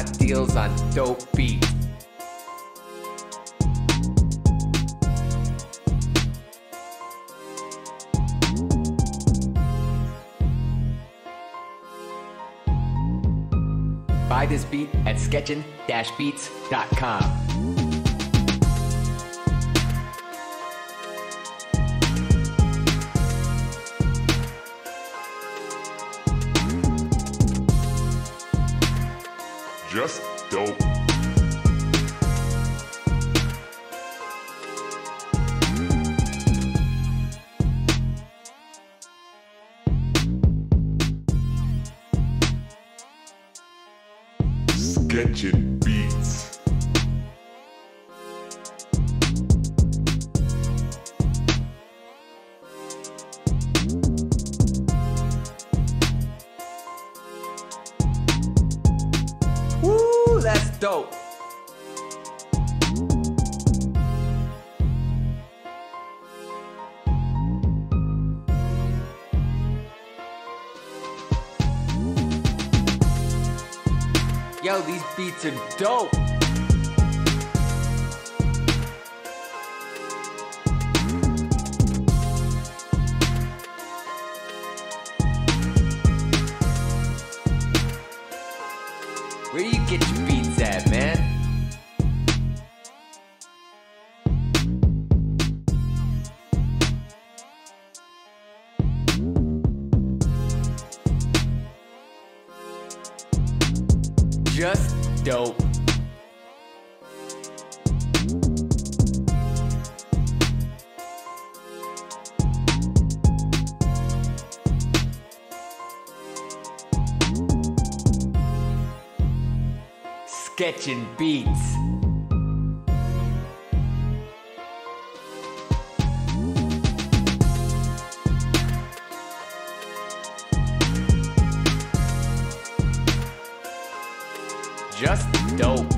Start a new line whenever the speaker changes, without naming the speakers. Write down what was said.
got deals on dope beats. Buy this beat at sketchin-beats.com.
Just dope. Sketchin-Beats.
Woo, that's dope. Yo, these beats are dope. Where you get your beats at, man? Just dope. Sketchin-Beats. Just dope.